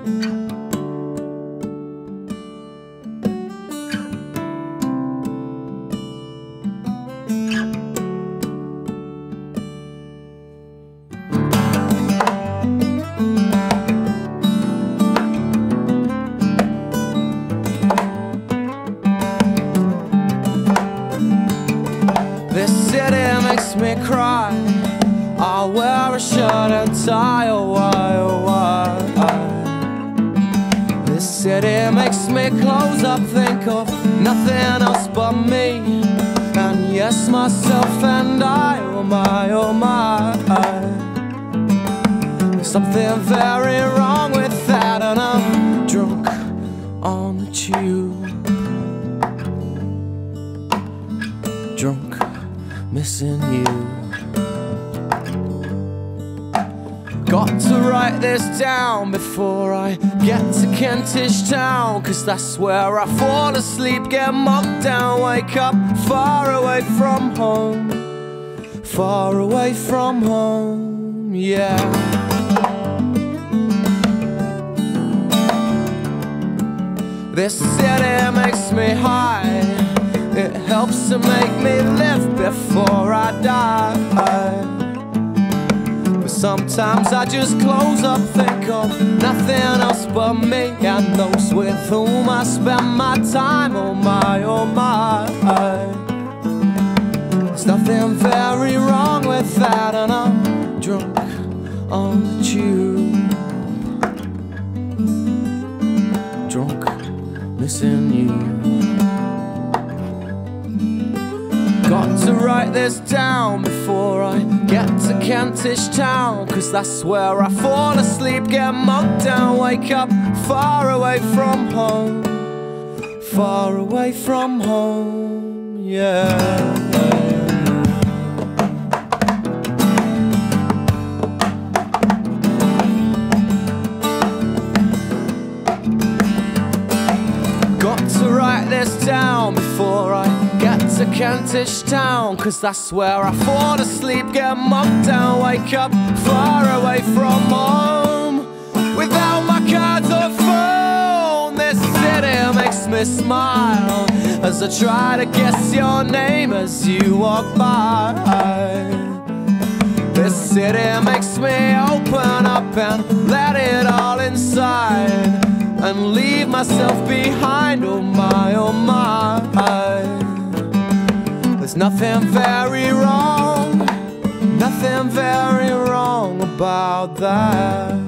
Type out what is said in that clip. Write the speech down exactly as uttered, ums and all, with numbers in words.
This city makes me cry. I wear a shirt and tie, oh why, oh why. This city makes me close up, think of nothing else but me. And yes, myself and I, oh my, oh my. There's something very wrong with that, and I'm drunk on the tube. Drunk, missing you. Got to write this down before I get to Kentish Town, 'cause that's where I fall asleep, get mugged down, wake up far away from home. Far away from home, yeah. This city makes me high. It helps to make me live before I die. But sometimes I just close up, think of nothing else but me and those with whom I spend my time, oh my, oh my. There's nothing very wrong with that, and I'm drunk on the tube. Drunk, missing you. Got to write this down before I get to Kentish Town, 'cause that's where I fall asleep, get mugged down, wake up far away from home. Far away from home, yeah. Write this down before I get to Kentish Town, 'cause that's where I fall asleep, get mugged down, wake up far away from home. Without my cards or phone, this city makes me smile as I try to guess your name as you walk by. This city makes me open up and let it all inside, and leave myself behind, oh my, oh my. There's nothing very wrong, nothing very wrong about that.